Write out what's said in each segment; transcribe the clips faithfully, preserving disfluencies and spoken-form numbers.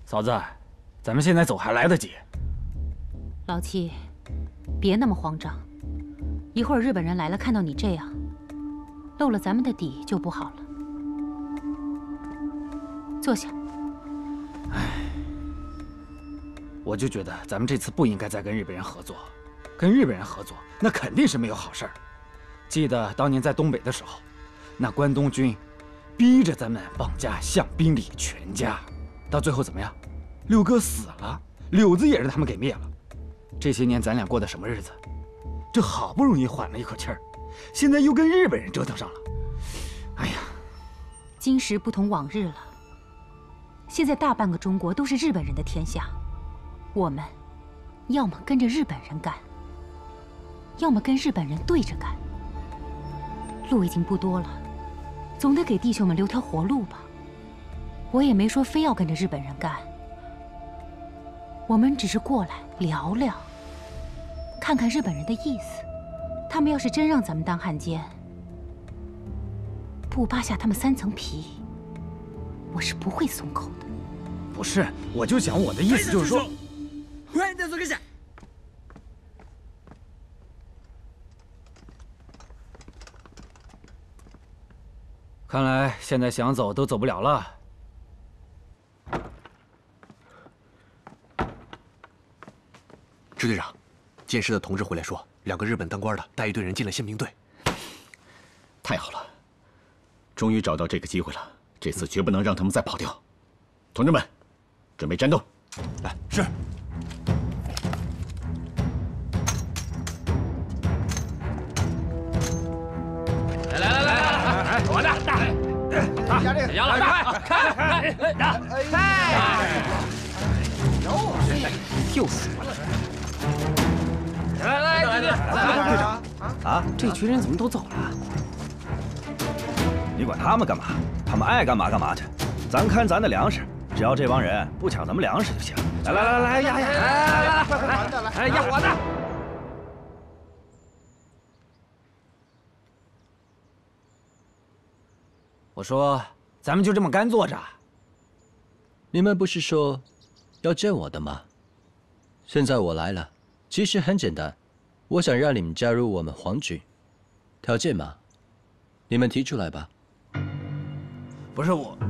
嫂子，咱们现在走还来得及。 老七，别那么慌张，一会儿日本人来了，看到你这样，露了咱们的底就不好了。坐下。 唉，我就觉得咱们这次不应该再跟日本人合作，跟日本人合作那肯定是没有好事儿。记得当年在东北的时候，那关东军逼着咱们绑架项兵礼全家，到最后怎么样？六哥死了，柳子也是他们给灭了。这些年咱俩过的什么日子？这好不容易缓了一口气儿，现在又跟日本人折腾上了。哎呀， 今时不同往日了。现在大半个中国都是日本人的天下，我们要么跟着日本人干，要么跟日本人对着干。路已经不多了，总得给弟兄们留条活路吧。我也没说非要跟着日本人干，我们只是过来聊聊，看看日本人的意思。他们要是真让咱们当汉奸，不扒下他们三层皮，我是不会松口的。 不是，我就讲我的意思就是说， 快点坐下。 看来现在想走都走不了了。 支队长，监视的同志回来说，两个日本当官的带一队人进了宪兵队。 太好了，终于找到这个机会了，这次绝不能让他们再跑掉。同志们，准备战斗！ 来，是。 来来来来来，我的大，压这个，杨老大，看看，打，哎， 又输了。 来来，弟弟， 队长啊，这群人怎么都走了？ 你管他们干嘛？他们爱干嘛干嘛去。咱看咱的粮食，只要这帮人不抢咱们粮食就行。来来来来压压， 来来来，快快来，来压我的。 我说，咱们就这么干坐着？ 你们不是说要见我的吗？现在我来了，其实很简单，我想让你们加入我们皇军。条件嘛，你们提出来吧。 不是我，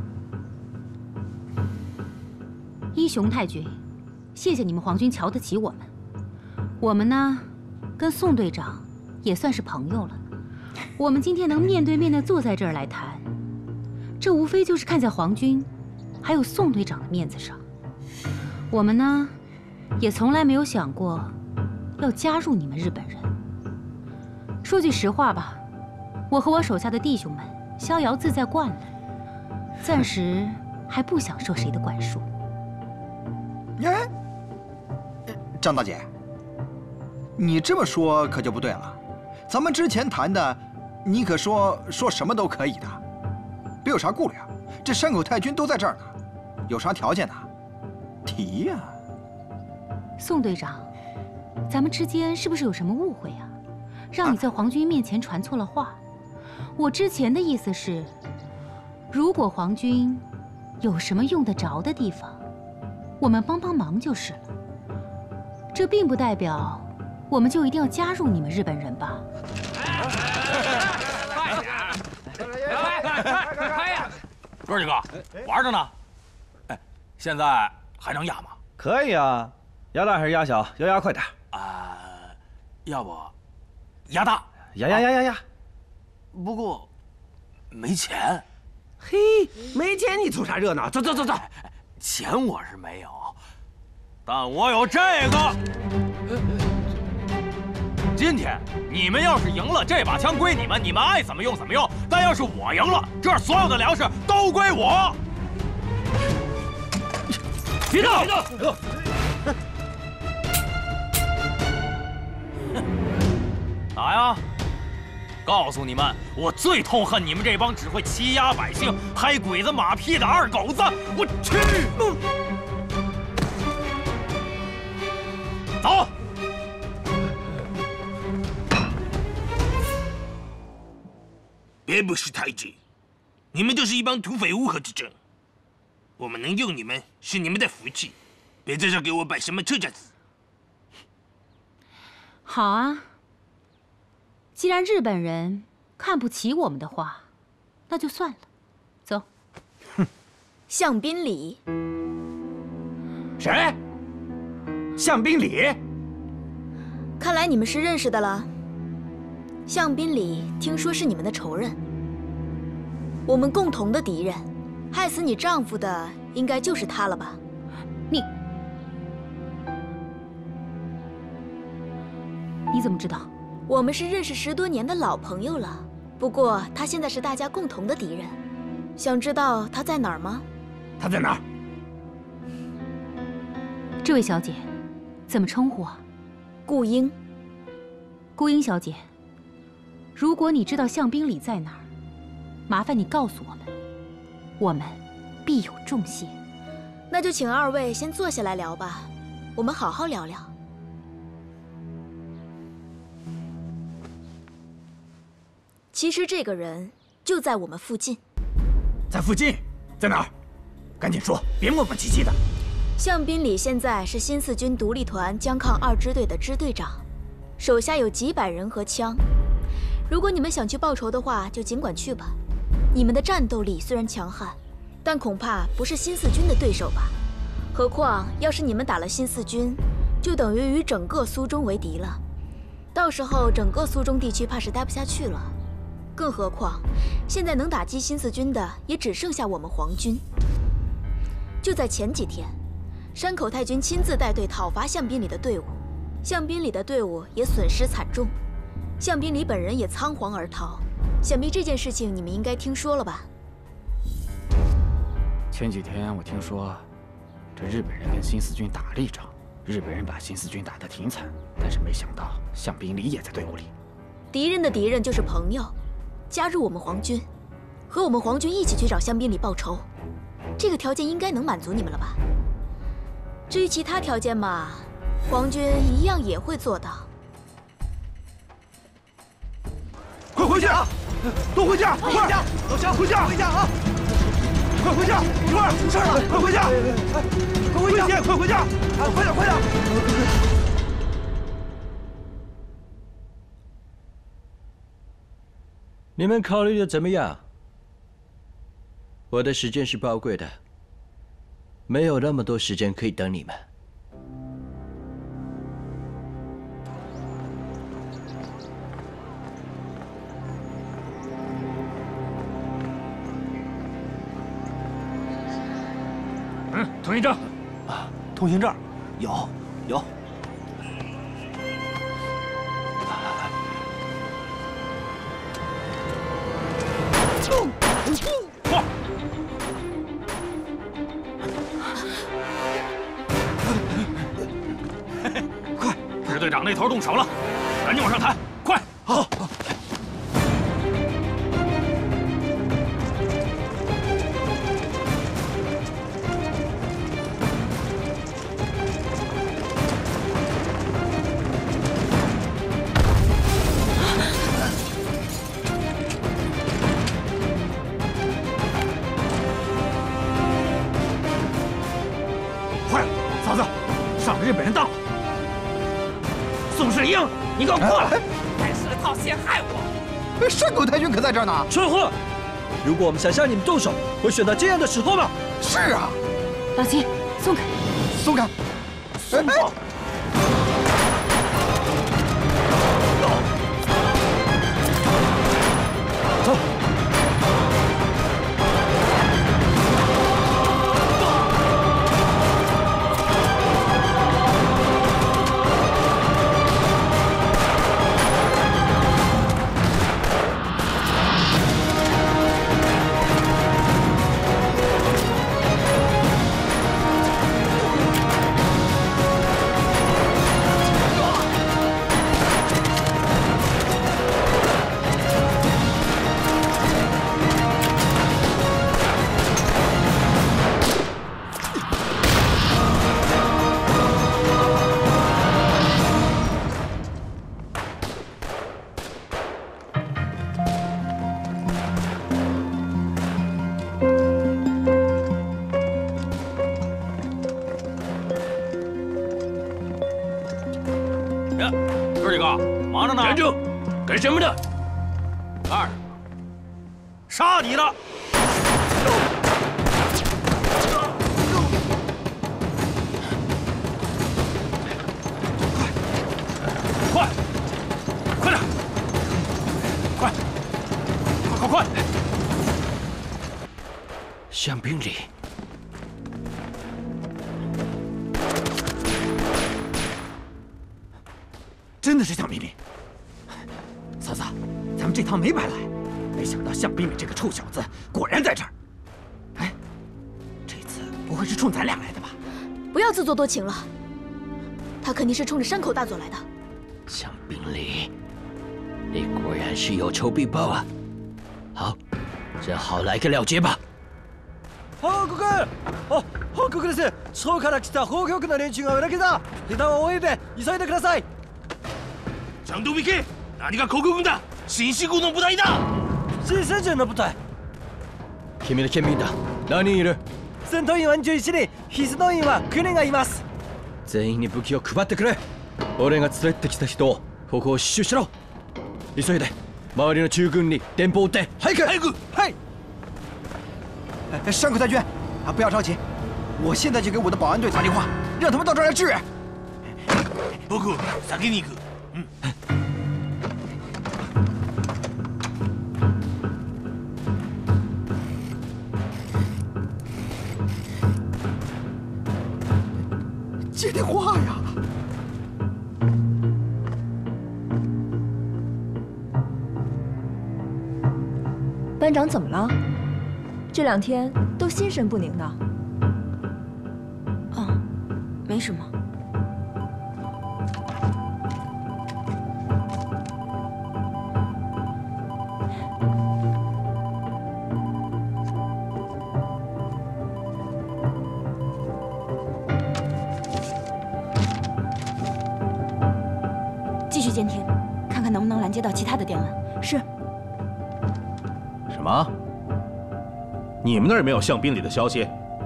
一雄太君，谢谢你们皇军瞧得起我们。我们呢，跟宋队长也算是朋友了。我们今天能面对面的坐在这儿来谈，这无非就是看在皇军还有宋队长的面子上。我们呢，也从来没有想过要加入你们日本人。说句实话吧，我和我手下的弟兄们逍遥自在惯了，暂时还不想受谁的管束。 哎，张大姐，你这么说可就不对了。咱们之前谈的，你可说说什么都可以的，别有啥顾虑啊。这山口太君都在这儿呢，有啥条件呢？提呀。 宋队长，咱们之间是不是有什么误会啊？让你在皇军面前传错了话。我之前的意思是，如果皇军有什么用得着的地方，我们帮帮忙就是了。这并不代表我们就一定要加入你们日本人吧？ 快快快快快呀！哥几个玩着呢。哎，现在还能压吗？ 可以啊，压大还是压小？要压快点。 啊，要不压大？ 压压压压压！ 不过没钱。 嘿，没钱你凑啥热闹？走走走走。 钱我是没有，但我有这个。今天你们要是赢了，这把枪归你们，你们爱怎么用怎么用。但要是我赢了，这儿所有的粮食都归我。 别动！ 别动！打呀！告诉你们，我最痛恨你们这帮只会欺压百姓、拍鬼子马屁的二狗子！我去！走！ 别不识抬举，你们就是一帮土匪乌合之众。 我们能用你们是你们的福气，别在这给我摆什么臭架子。 好啊，既然日本人看不起我们的话，那就算了。走。 哼，向宾礼。 谁？向宾礼？ 看来你们是认识的了。向宾礼听说是你们的仇人，我们共同的敌人。害死你丈夫的应该就是他了吧？ 你你怎么知道？ 我们是认识十多年的老朋友了。不过他现在是大家共同的敌人。想知道他在哪儿吗？ 他在哪儿？ 这位小姐，怎么称呼啊？ 顾英。 顾英小姐，如果你知道向宾礼在哪儿，麻烦你告诉我们。我们必有重谢。 那就请二位先坐下来聊吧，我们好好聊聊。其实这个人就在我们附近。 在附近？在哪儿？赶紧说，别磨磨唧唧的。 向宾礼现在是新四军独立团江抗二支队的支队长，手下有几百人和枪。如果你们想去报仇的话，就尽管去吧。你们的战斗力虽然强悍，但恐怕不是新四军的对手吧？何况要是你们打了新四军，就等于与整个苏中为敌了。到时候整个苏中地区怕是待不下去了。更何况，现在能打击新四军的也只剩下我们皇军。就在前几天，山口太君亲自带队讨伐向宾礼的队伍，向宾礼的队伍也损失惨重，向宾礼本人也仓皇而逃。想必这件事情你们应该听说了吧？ 前几天我听说，这日本人跟新四军打了一仗，日本人把新四军打得挺惨，但是没想到向宾礼也在队伍里。 敌人的敌人就是朋友，加入我们皇军，和我们皇军一起去找向宾礼报仇，这个条件应该能满足你们了吧？至于其他条件嘛，皇军一样也会做到。 快回家！都回家！快！老乡，回家！回家啊！快回家！一会儿出事了，快回家！快回家！快回家！啊，快点，快点！ 你们考虑的怎么样？我的时间是宝贵的，没有那么多时间可以等你们。 嗯，通行证啊，通行证有有。 快！快！支队长那头动手了，赶紧往上抬！快！ 好。 日本人到了，宋世英，你给我过来！ 开石头陷害我！ 山口太君可在这儿呢！ 蠢货！如果我们想向你们动手，会选到这样的时候吗？ 是啊。 老七，松开！ 松开！ 松开！ 走。 个，忙着呢。 站住！干什么的？ 二，杀你的！快，快点！快，快快快！ 香槟里。 真的是向冰里，嫂子，咱们这趟没白来。没想到向冰里这个臭小子果然在这儿。哎，这次不会是冲咱俩来的吧？ 不要自作多情了，他肯定是冲着山口大佐来的。 向冰里，你果然是有仇必报啊！好，正好来个了结吧。 報告！あ、報告です。省から来た法局の連中が裏切った。リターンを終えて急いでください。 ちゃんと行け！何が国軍だ！新四軍の部隊だ！ 新四軍の部隊。 君の県民だ。何人いる？ 戦闘員はじゅういちにん、必須動員はきゅうにんがいます。 全員に武器を配ってくれ。俺が連れてきた人をここを死守しろ。急いで周りの中軍に電報を打って早く！ 早く！ 嗨！山口太君，啊，不要着急，我现在就给我的保安队打电话，让他们到这儿来支援。 僕、先に行く。 接电话呀！ 班长怎么了？这两天都心神不宁的。 哦，没什么。 继续监听，看看能不能拦截到其他的电文。是。 什么？你们那儿也没有向宾里的消息？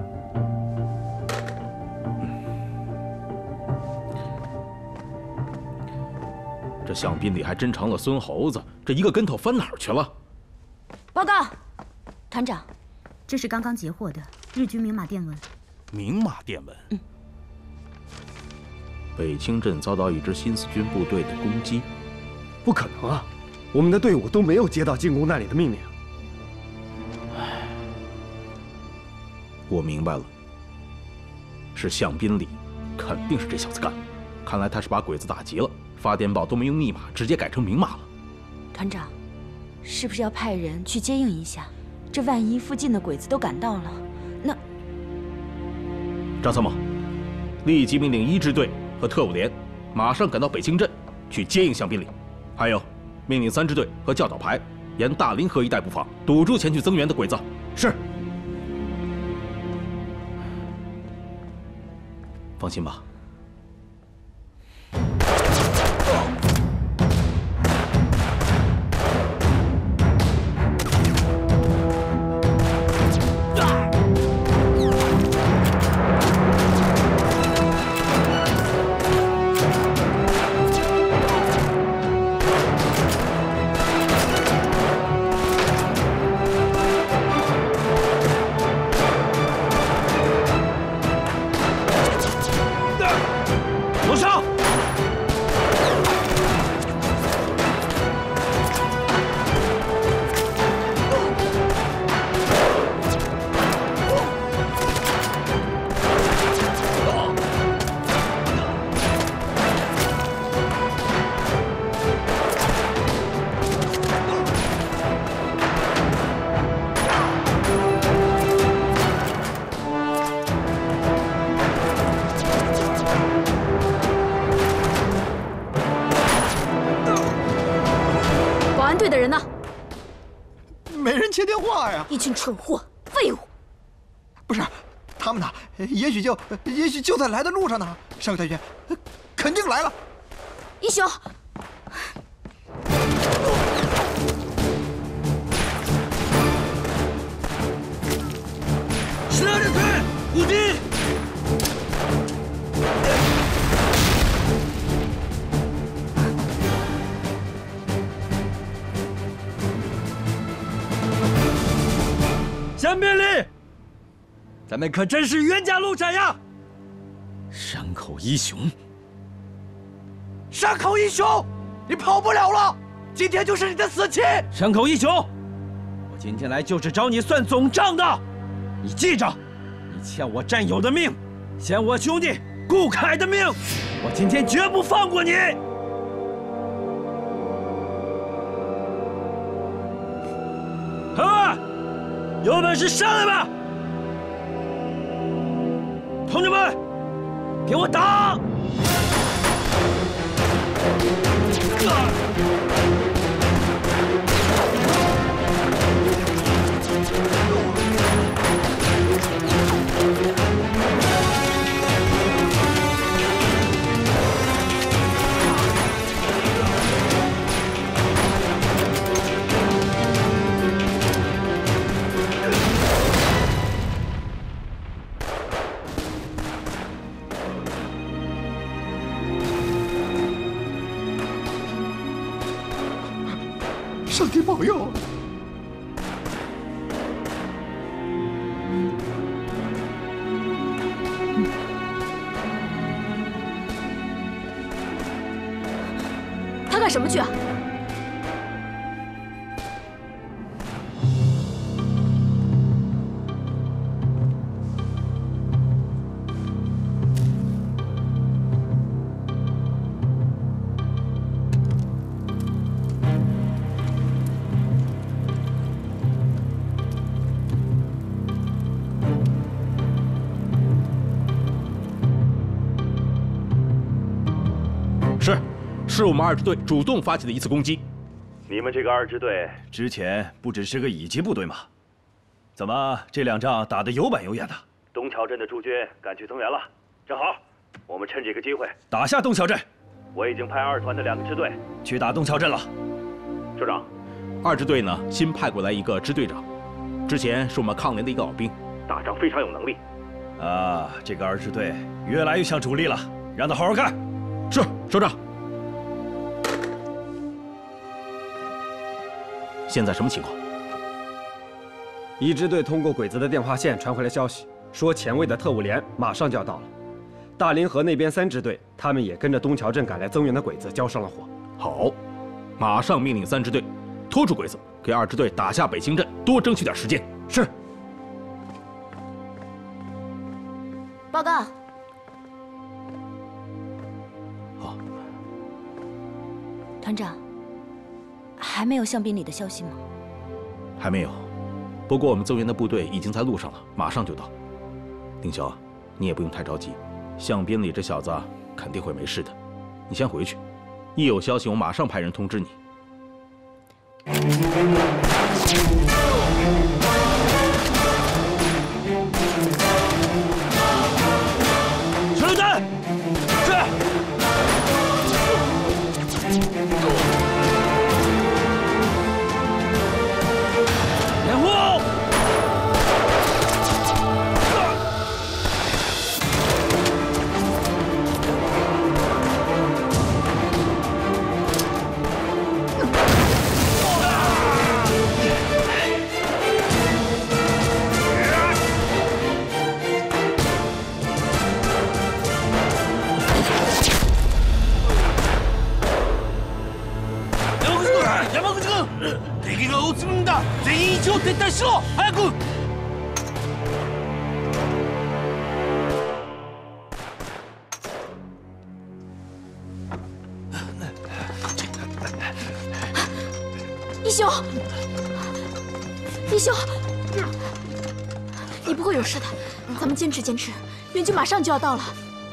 这向宾里还真成了孙猴子，这一个跟头翻哪儿去了？ 报告，团长，这是刚刚截获的日军明码电文。 明码电文。 嗯。 北清镇遭到一支新四军部队的攻击， 不可能啊！我们的队伍都没有接到进攻那里的命令。 唉，我明白了，是向宾里，肯定是这小子干的。看来他是把鬼子打急了，发电报都没用密码，直接改成明码了。 团长，是不是要派人去接应一下？这万一附近的鬼子都赶到了，那…… 张参谋，立即命令一支队 和特务连马上赶到北清镇去接应向宾里，还有命令三支队和教导排沿大林河一带布防，堵住前去增援的鬼子。是。放心吧。 队的人呢？ 没人接电话呀！ 一群蠢货，废物！ 不是，他们呢？也许就也许就在来的路上呢。山口太君，肯定来了。 一雄， 十二人队，武敌！ 咱们可真是冤家路窄呀！ 山口一雄， 山口一雄，你跑不了了，今天就是你的死期！山口一雄，我今天来就是找你算总账的，你记着，你欠我战友的命，欠我兄弟顾凯的命，我今天绝不放过你！好，有本事上来吧！同志们，给我打！ 上帝保佑！ 他干什么去啊？ 是，是我们二支队主动发起的一次攻击。 你们这个二支队之前不只是个乙级部队吗？怎么这两仗打得有板有眼的？东桥镇的驻军赶去增援了，正好，我们趁这个机会打下东桥镇。 我已经派二团的两个支队去打东桥镇了。 首长， 二支队呢新派过来一个支队长，之前是我们抗联的一个老兵， 打仗非常有能力。 啊，这个二支队越来越像主力了，让他好好干。 是，首长。现在什么情况？ 一支队通过鬼子的电话线传回来消息，说前卫的特务连马上就要到了。大林河那边三支队，他们也跟着东桥镇赶来增援的鬼子交上了火。 好，马上命令三支队拖住鬼子，给二支队打下北清镇，多争取点时间。 是。 报告。 好。 团长，还没有向兵里的消息吗？ 还没有，不过我们增援的部队已经在路上了，马上就到。丁晓，你也不用太着急，向边里这小子肯定会没事的，你先回去，一有消息我马上派人通知你。 手榴弹，是。掩护！ 山口君、敵が大粒だ。全員一応撤退しろ。早く。 一雄，一雄，你不会有事的，咱们坚持坚持，援军马上就要到了。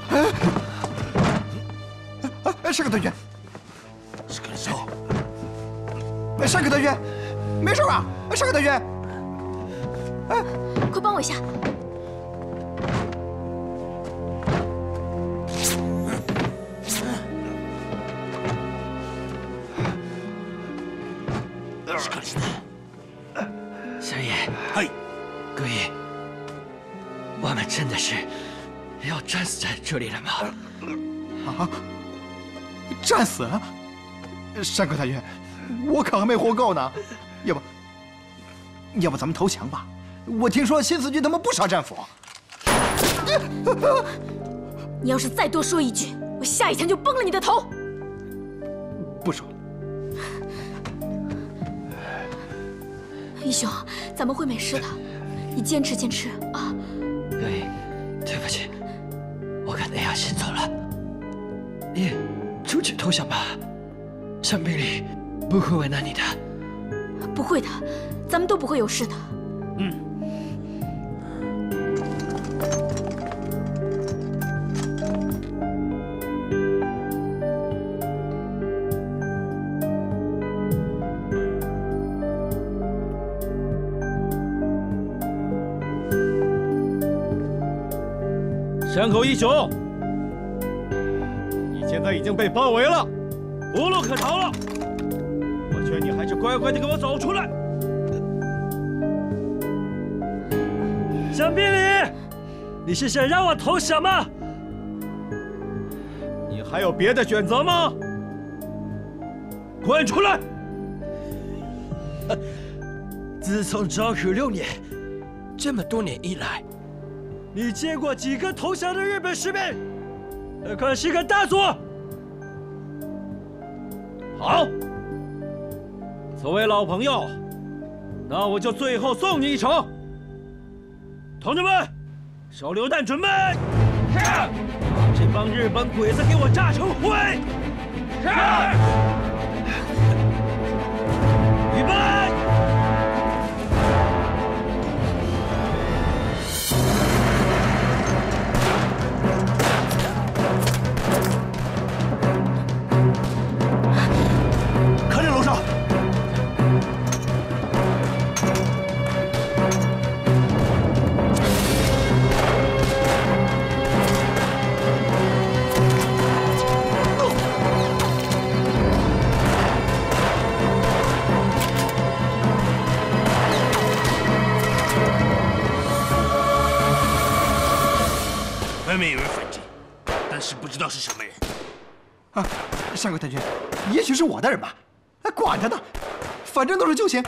哎，山口团员， 是个手。 山口团员，没事吧？山口团员， 哎，快帮我一下。 小野，嗨，各位，我们真的是要战死在这里了吗？ 啊，战死？山口团员，我可还没活够呢，要不，要不咱们投降吧？我听说新四军他们不杀战俘。 你要是再多说一句，我下一枪就崩了你的头。 不说了。 义兄，咱们会没事的，你坚持坚持啊！ 哎，对不起，我跟雷亚先走了，你出去投降吧，香槟里不会为难你的。 不会的，咱们都不会有事的。 嗯。 山口一雄，你现在已经被包围了，无路可逃了。我劝你还是乖乖的给我走出来。香槟里，你是想让我投降吗？你还有别的选择吗？滚出来！ 自从昭和六年，这么多年以来，你见过几个投降的日本士兵？何况是个大佐。 好，作为老朋友，那我就最后送你一程。同志们，手榴弹准备，把这帮日本鬼子给我炸成灰！是。预备。 看这楼上！ 外面有人反击，但是不知道是什么人。 啊，山口太君，也许是我的人吧，管他呢，反正都是救星。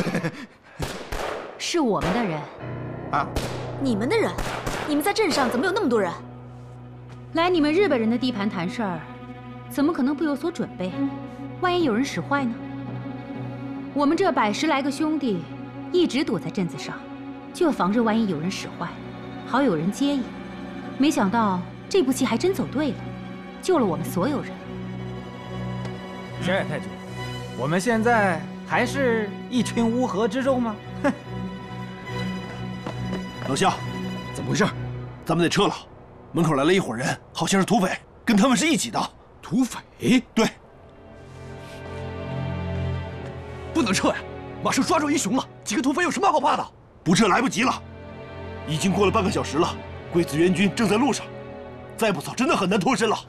是我们的人。 啊， 你们的人？你们在镇上怎么有那么多人？ 来你们日本人的地盘谈事儿，怎么可能不有所准备？万一有人使坏呢？我们这百十来个兄弟，一直躲在镇子上，就防着万一有人使坏，好有人接应。没想到这步棋还真走对了，救了我们所有人。 是太君，我们现在还是一群乌合之众吗？哼！ 老乡，怎么回事？咱们得撤了。门口来了一伙人，好像是土匪，跟他们是一起的。 土匪？ 对。 不能撤呀！马上抓住一雄了，几个土匪有什么好怕的？ 不撤来不及了，已经过了半个小时了。鬼子援军正在路上，再不走真的很难脱身了。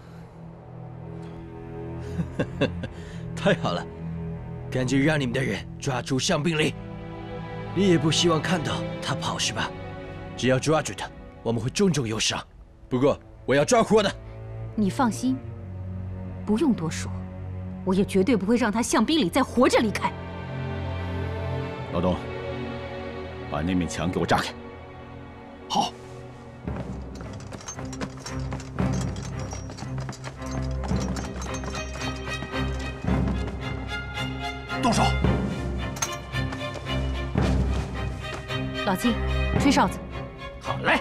太好了，赶紧让你们的人抓住香槟里。你也不希望看到他跑是吧？只要抓住他，我们会重重有赏。不过我要抓活的。 你放心，不用多说，我也绝对不会让他香槟里再活着离开。 老东，把那面墙给我炸开。 好。动手！ 老季，吹哨子。 好嘞。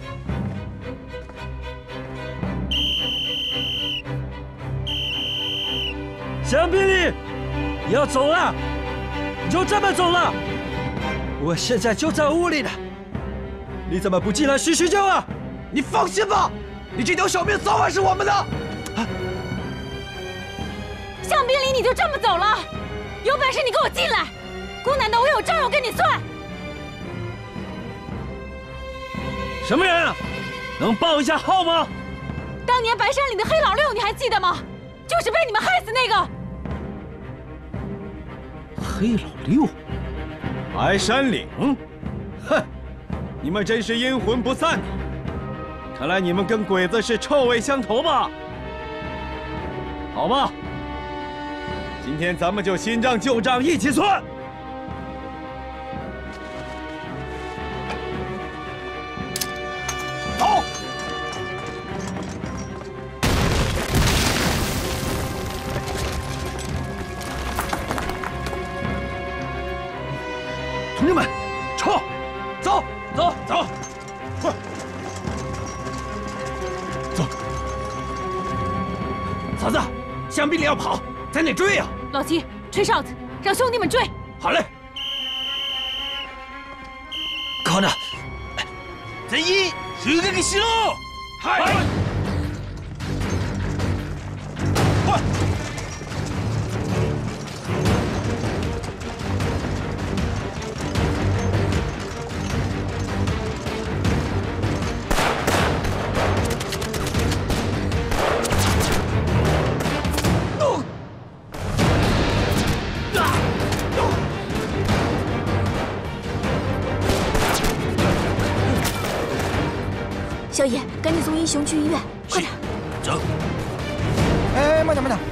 香槟里，你要走了，你就这么走了？ 我现在就在屋里呢，你怎么不进来叙叙旧啊？ 你放心吧，你这条小命早晚是我们的。 香槟里，你就这么走了？有本事你给我进来！姑奶奶，我有账要跟你算。 什么人啊？能报一下号吗？ 当年白山岭的黑老六，你还记得吗？就是被你们害死那个。 黑老六，白山岭，哼！你们真是阴魂不散呐！看来你们跟鬼子是臭味相投吧？好吧。今天咱们就新账旧账一起算。 走。 香槟里要跑，咱得追呀！ 老七，吹哨子，让兄弟们追。 好嘞。 看着，咱一十个个西喽！ 嗨！快！ 小野，赶紧送英雄去医院，快点！ 走。 哎，慢点，慢点。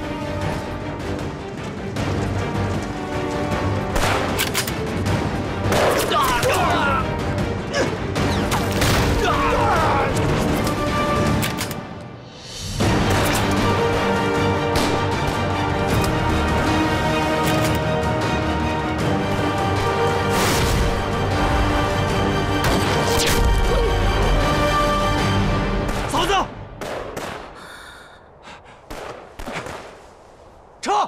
嫂子，撤！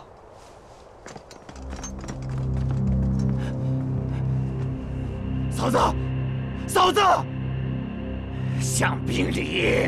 嫂子，嫂子，香槟里。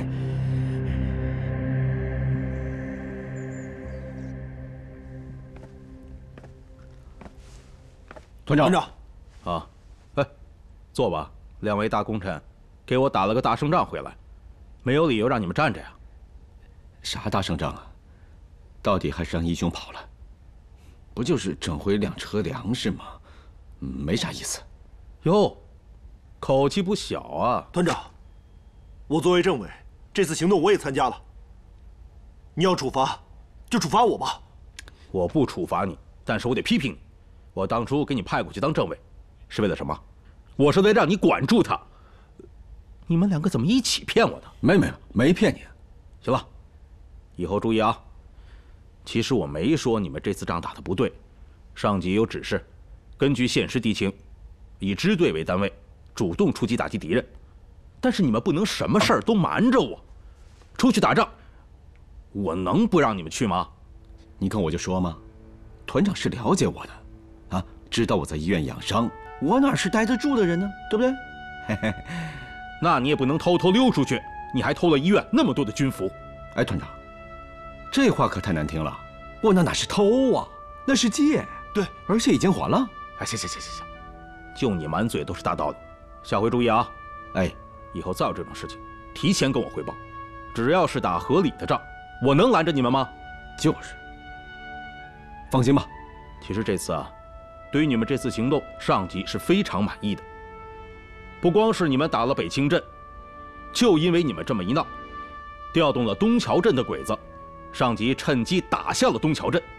团长， 团长， 啊，哎，坐吧。两位大功臣，给我打了个大胜仗回来，没有理由让你们站着呀。 啥大胜仗啊？到底还是让义兄跑了，不就是整回两车粮食吗？没啥意思。 哟，口气不小啊！ 团长，我作为政委，这次行动我也参加了。你要处罚，就处罚我吧。 我不处罚你，但是我得批评你。我当初给你派过去当政委，是为了什么？我是为了让你管住他。你们两个怎么一起骗我的？ 没没没骗你。 行了，以后注意啊。其实我没说你们这次仗打得不对，上级有指示，根据现实敌情，以支队为单位，主动出击打击敌人。但是你们不能什么事儿都瞒着我。出去打仗，我能不让你们去吗？ 你看我就说嘛，团长是了解我的，啊，知道我在医院养伤，我哪是待得住的人呢？对不对？嘿嘿， 那你也不能偷偷溜出去，你还偷了医院那么多的军服。 哎，团长，这话可太难听了，我那哪是偷啊，那是借。 对， 而且已经还了。 哎，行行行行行，就你满嘴都是大道理，下回注意啊！ 哎， 以后再有这种事情，提前跟我汇报。只要是打合理的仗，我能拦着你们吗？ 就是。放心吧， 其实这次啊，对于你们这次行动，上级是非常满意的。不光是你们打了北清镇，就因为你们这么一闹，调动了东桥镇的鬼子，上级趁机打下了东桥镇。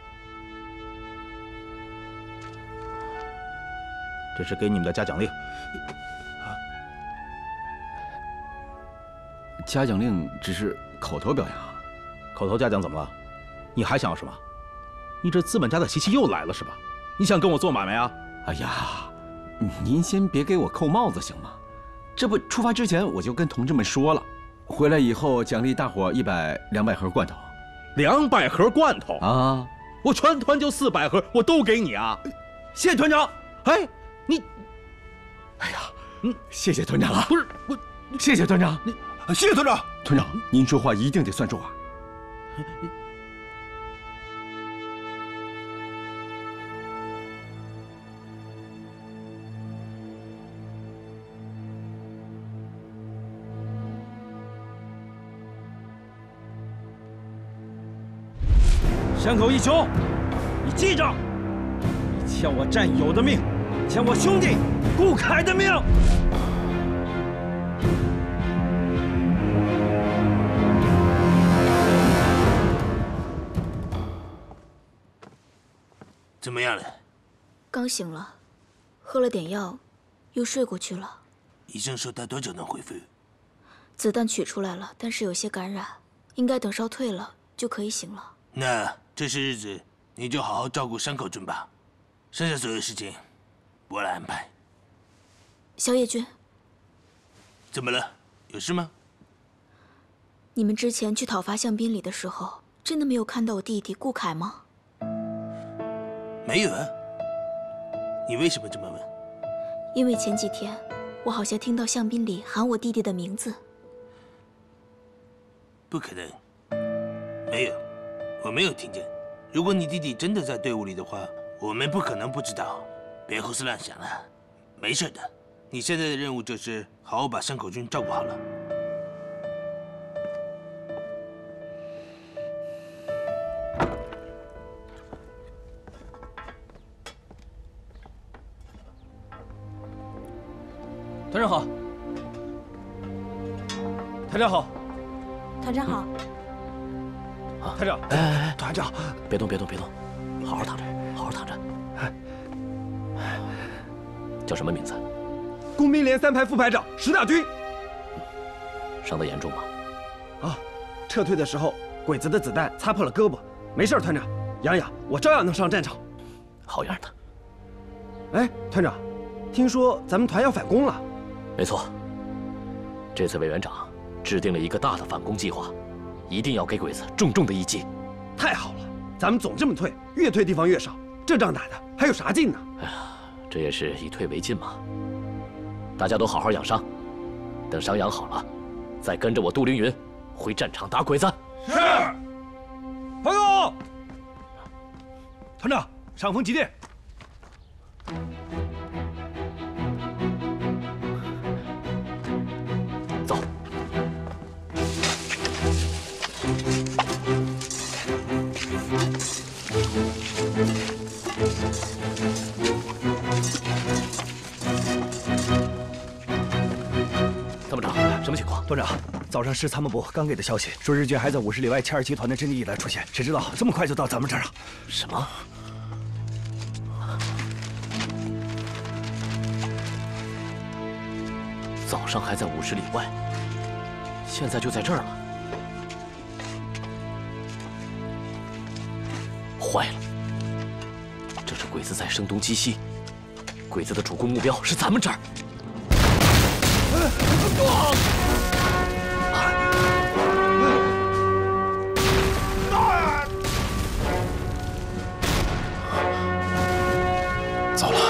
这是给你们的嘉奖令。 嘉奖令只是口头表扬啊。 口头嘉奖怎么了？你还想要什么？你这资本家的习气又来了是吧？你想跟我做买卖啊？ 哎呀，您先别给我扣帽子行吗？这不出发之前我就跟同志们说了，回来以后奖励大伙一百、两百盒罐头。 两百盒罐头啊！ 我全团就四百盒，我都给你啊！ 谢谢团长。 哎，你， 哎呀，嗯，谢谢团长啊！ 不是我， 谢谢团长， 你谢谢团长。 团长，您说话一定得算数啊！ 山口义雄，你记着，你欠我战友的命，欠我兄弟顾凯的命。 怎么样了？ 刚醒了，喝了点药，又睡过去了。 医生说他多久能恢复？ 子弹取出来了，但是有些感染，应该等烧退了就可以醒了。 那这些日子你就好好照顾山口君吧，剩下所有事情我来安排。 小野君， 怎么了？有事吗？ 你们之前去讨伐象滨里的时候， 真的没有看到我弟弟顾凯吗？ 没有啊。你为什么这么问？ 因为前几天我好像听到香槟里喊我弟弟的名字。 不可能，没有，我没有听见。如果你弟弟真的在队伍里的话，我们不可能不知道。别胡思乱想了，没事的。你现在的任务就是好好把山口君照顾好了。 团长好，团长好， 团长好。 团长， 哎哎哎， 团长， 别动别动别动，好好躺着，好好躺着。叫什么名字？ 工兵连三排副排长石大军。 伤得严重吗？ 啊，撤退的时候，鬼子的子弹擦破了胳膊，没事，团长。养养，我照样能上战场。 好样的！ 哎，团长，听说咱们团要反攻了。 没错，这次委员长制定了一个大的反攻计划，一定要给鬼子重重的一击。 太好了，咱们总这么退，越退地方越少，这仗打的还有啥劲呢？ 哎呀，这也是以退为进嘛。大家都好好养伤，等伤养好了，再跟着我杜凌云回战场打鬼子。 是。报告，团长，上峰急电。 走。参谋长，什么情况？ 团长，早上是参谋部刚给的消息，说日军还在五十里外七二集团的阵地一带出现，谁知道这么快就到咱们这儿了？ 什么？早上还在五十里外，现在就在这儿了。坏了，这是鬼子在声东击西，鬼子的主攻目标是咱们这儿。 糟了！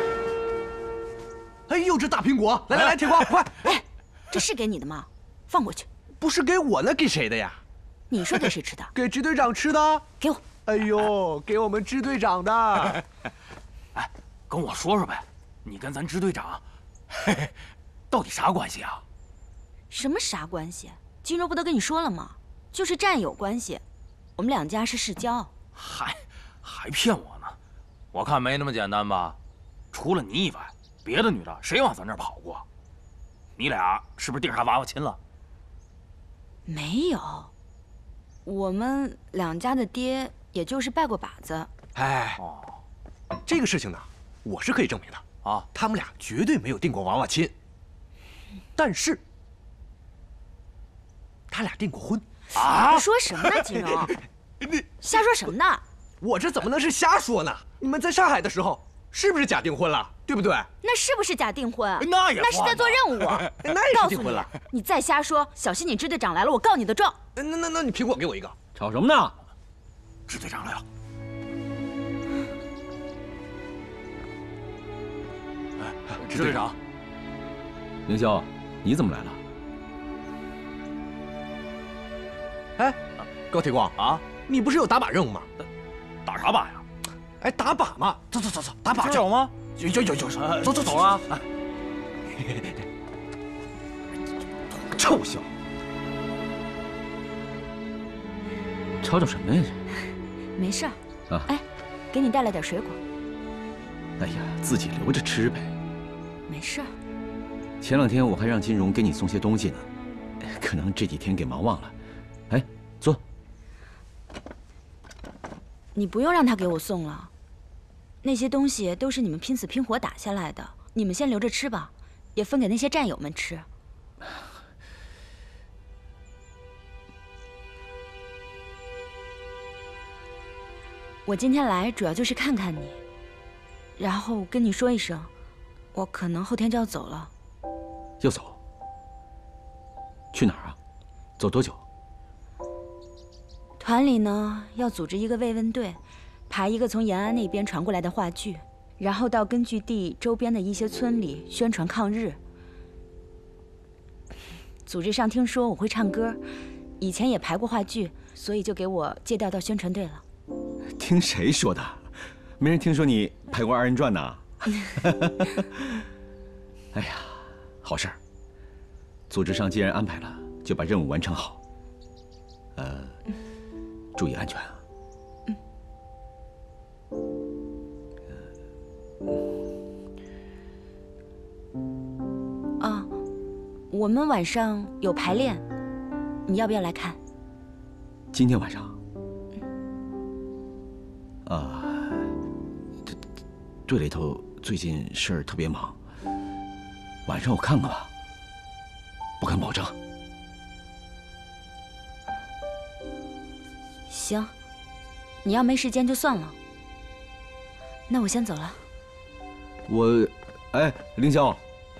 哎呦，这大苹果！来来来，铁瓜，快！ 哎，这是给你的吗？放回去。 不是给我那给谁的呀？ 你说给谁吃的？ 给支队长吃的。 给我。 哎呦，给我们支队长的。 哎，跟我说说呗，你跟咱支队长，嘿嘿，到底啥关系啊？ 什么啥关系？金柔不都跟你说了吗？就是战友关系，我们两家是世交。 还还骗我呢？我看没那么简单吧？除了你以外，别的女的谁往咱这儿跑过？你俩是不是订上娃娃亲了？ 没有，我们两家的爹也就是拜过把子。 哎，哦，这个事情呢，我是可以证明的啊，他们俩绝对没有订过娃娃亲，但是他俩订过婚啊！你说什么呢，金荣？ 你瞎说什么呢？ 我这怎么能是瞎说呢？你们在上海的时候是不是假订婚了？对不对？ 那是不是假订婚？ 那也那是在做任务。 那也是订婚了。 你再瞎说，小心你支队长来了，我告你的状。 那那那你苹果给我一个。 吵什么呢？ 支队长来了。支队长， 凌霄，你怎么来了？ 哎，高铁光啊，你不是有打靶任务吗？ 打啥靶呀？ 哎，打靶嘛！走走走走，打靶去。 有吗？ 有有有有，走走走啊！ 臭小子，吵吵什么呀？ 没事儿啊。 哎，给你带了点水果。 哎呀，自己留着吃呗。 没事儿。 前两天我还让金荣给你送些东西呢，可能这几天给忙忘了。哎，坐。 你不用让他给我送了，那些东西都是你们拼死拼活打下来的，你们先留着吃吧，也分给那些战友们吃。我今天来主要就是看看你，然后跟你说一声，我可能后天就要走了。 要走？去哪儿啊？走多久？ 团里呢要组织一个慰问队，排一个从延安那边传过来的话剧，然后到根据地周边的一些村里宣传抗日。组织上听说我会唱歌，以前也排过话剧，所以就给我借调到宣传队了。 听谁说的？没人听说你排过二人转呢。哎呀，好事儿。组织上既然安排了，就把任务完成好。呃，注意安全啊。 嗯。啊，我们晚上有排练，你要不要来看？ 今天晚上。啊，队队里头最近事儿特别忙，晚上我看看吧，不敢保证。 行，你要没时间就算了。那我先走了。 我，哎，凌霄。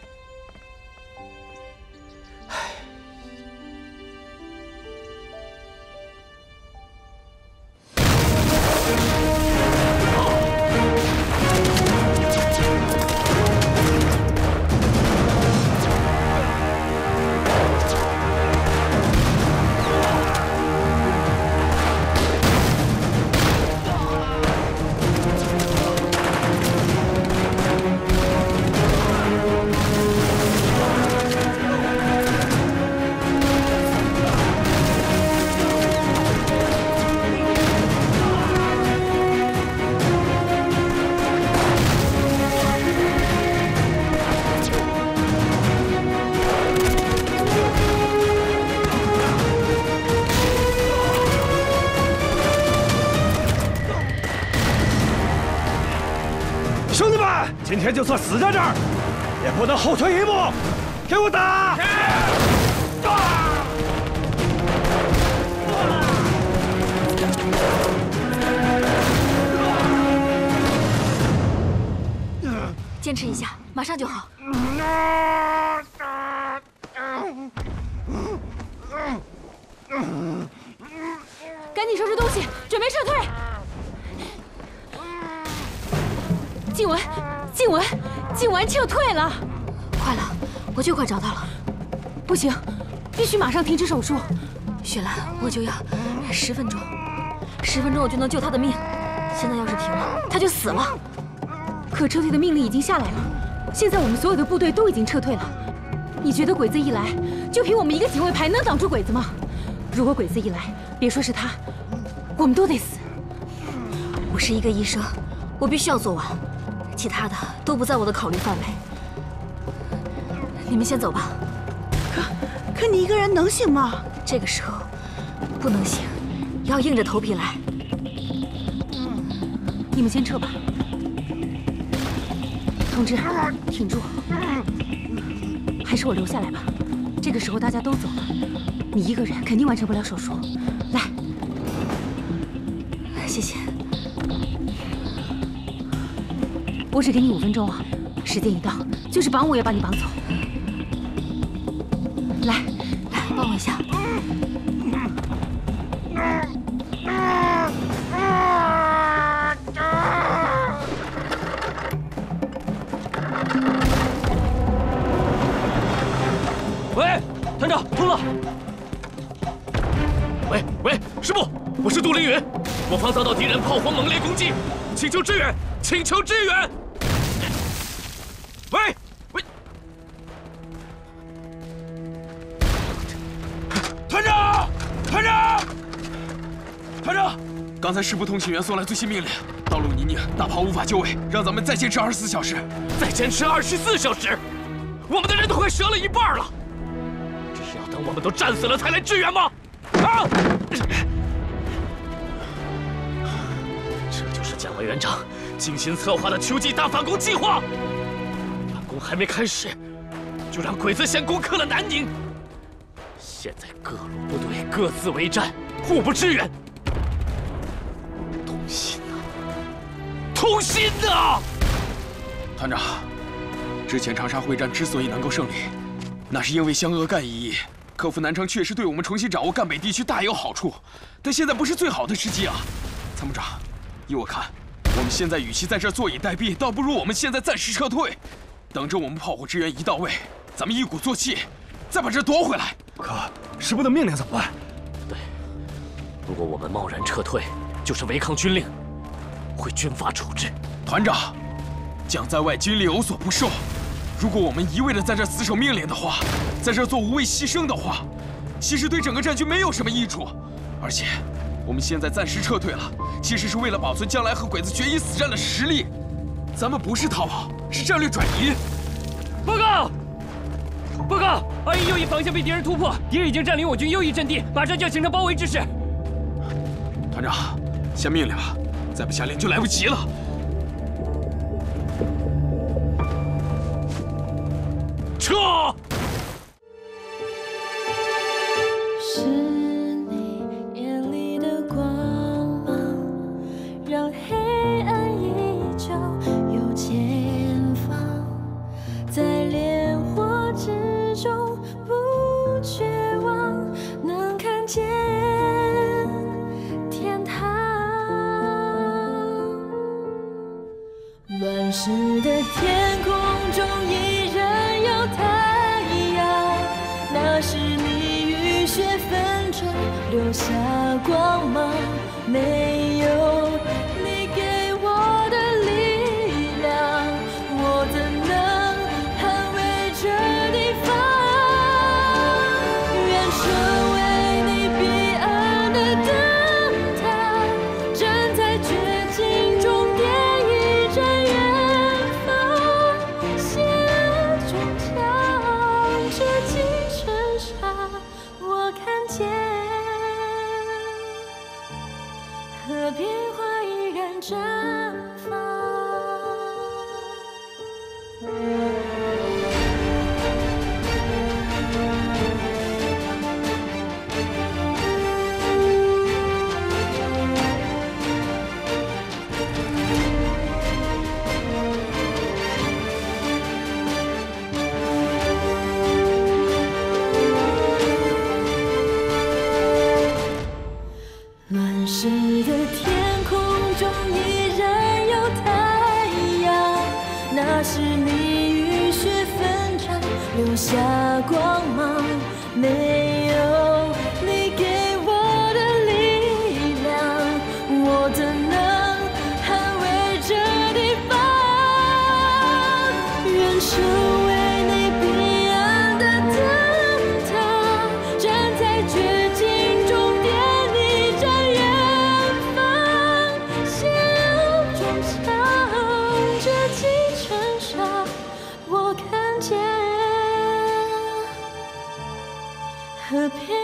今天就算死在这儿，也不能后退一步！给我打！ 坚持一下，马上就好。 赶紧收拾东西，准备撤退。静雯，静雯，静雯撤退了！ 快了，我就快找到了。 不行，必须马上停止手术。 雪兰，我就要十分钟，十分钟我就能救他的命。现在要是停了，他就死了。 可撤退的命令已经下来了，现在我们所有的部队都已经撤退了。你觉得鬼子一来，就凭我们一个警卫排能挡住鬼子吗？如果鬼子一来，别说是他，我们都得死。 我是一个医生，我必须要做完。其他的都不在我的考虑范围，你们先走吧。 可可你一个人能行吗？ 这个时候不能行，要硬着头皮来。 你们先撤吧。同志，挺住，还是我留下来吧。这个时候大家都走了，你一个人肯定完成不了手术。来， 谢谢。 我只给你五分钟啊，时间一到，就是绑我也把你绑走。来， 来帮我一下。 喂，团长，通了。喂喂，师部，我是杜凌云，我方遭到敌人炮火猛烈攻击，请求支援，请求支援。喂喂， 团长，团长，团长，刚才师部通信员送来最新命令，道路泥泞，大炮无法就位，让咱们再坚持二十四小时， 再坚持二十四小时，我们的人都快折了一半了，这是要等我们都战死了才来支援吗？啊！这就是蒋委员长精心策划的秋季大反攻计划。反攻还没开始，就让鬼子先攻克了南宁。现在各路部队各自为战，互不支援。痛心啊！痛心啊！ 团长，之前长沙会战之所以能够胜利，那是因为湘鄂赣一役克服南昌确实对我们重新掌握赣北地区大有好处，但现在不是最好的时机啊！参谋长，依我看，我们现在与其在这坐以待毙，倒不如我们现在暂时撤退，等着我们炮火支援一到位，咱们一鼓作气，再把这夺回来。 可师部的命令怎么办？ 对，如果我们贸然撤退，就是违抗军令，会军法处置。 团长，将在外，军令有所不受。如果我们一味的在这死守命令的话，在这做无谓牺牲的话，其实对整个战局没有什么益处。而且，我们现在暂时撤退了，其实是为了保存将来和鬼子决一死战的实力。咱们不是逃跑，是战略转移。 报告！报告！二一右翼防线被敌人突破，敌人已经占领我军右翼阵地，马上就要形成包围之势。 团长，下命令吧，再不下令就来不及了。撤！ 是你眼里的光芒，让黑暗依旧有前方，在烈火之中不绝望，能看见天堂。乱世的天空中依然有太阳，那是你浴血纷争留下光芒，没有你给我的力量，我怎能捍卫这地方？愿成为你彼岸的灯塔，站在绝境中点一盏远方，血中淌着几尘沙，我看见河边花依然绽放。乱世的天空中依然有太阳，那是你浴血奋战留下光芒，没有你给我的力量，我怎能捍卫这地方？愿成为你彼岸的灯塔，站在绝境中点一盏远方，血中淌着几尘沙，我看见河边